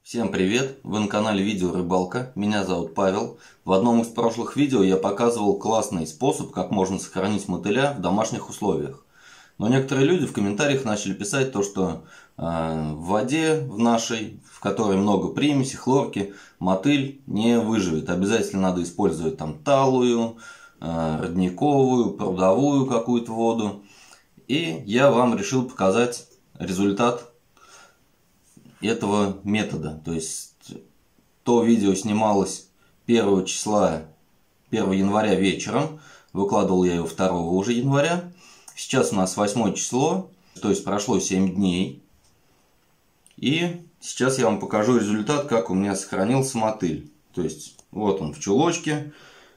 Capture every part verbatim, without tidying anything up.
Всем привет! Вы на канале Видео Рыбалка. Меня зовут Павел. В одном из прошлых видео я показывал классный способ, как можно сохранить мотыля в домашних условиях. Но некоторые люди в комментариях начали писать то, что э, в воде в нашей, в которой много примеси, хлорки, мотыль не выживет. Обязательно надо использовать там талую, э, родниковую, прудовую какую-то воду. И я вам решил показать результат этого метода. То есть то видео снималось первого числа, первого января вечером, выкладывал я его второго уже января. Сейчас у нас восьмое число, то есть прошло семь дней. И сейчас я вам покажу результат, как у меня сохранился мотыль. То есть вот он в чулочке.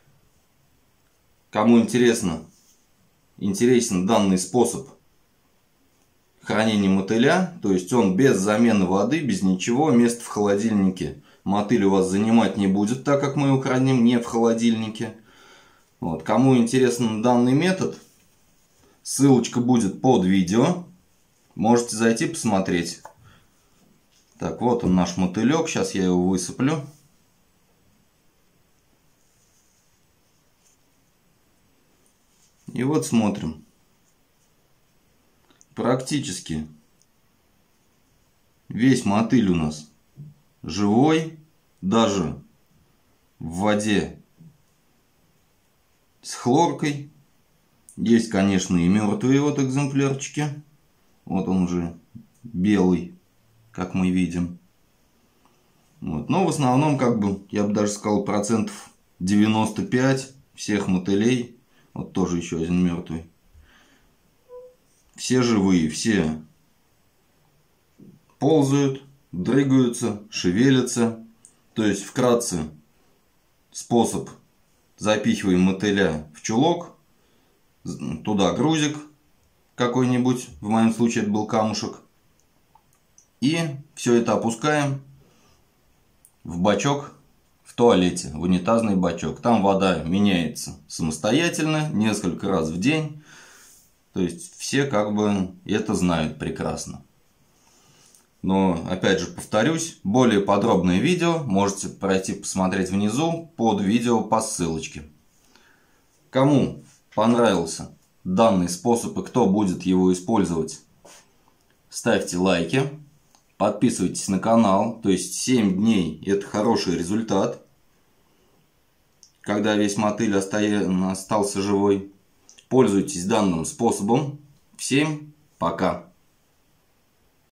Кому интересно, интересен данный способ хранения мотыля, то есть он без замены воды, без ничего, место в холодильнике мотыль у вас занимать не будет, так как мы его храним не в холодильнике. Вот. Кому интересен данный метод, ссылочка будет под видео, можете зайти посмотреть. Так, вот он наш мотылек, сейчас я его высыплю. И вот смотрим. Практически весь мотыль у нас живой, даже в воде с хлоркой. Есть, конечно, и мертвые вот экземплярчики. Вот он уже белый, как мы видим. Вот. Но в основном, как бы, я бы даже сказал, процентов девяносто пять всех мотылей. Вот тоже еще один мертвый. Все живые, все ползают, дрыгаются, шевелятся. То есть, вкратце, способ: запихиваем мотыля в чулок, туда грузик какой-нибудь, в моем случае это был камушек, и все это опускаем в бачок в туалете, в унитазный бачок. Там вода меняется самостоятельно, несколько раз в день. То есть все как бы это знают прекрасно. Но опять же повторюсь, более подробное видео можете пройти посмотреть внизу под видео по ссылочке. Кому понравился данный способ и кто будет его использовать, ставьте лайки, подписывайтесь на канал. То есть семь дней это хороший результат, когда весь мотыль остался живой. Пользуйтесь данным способом. Всем пока!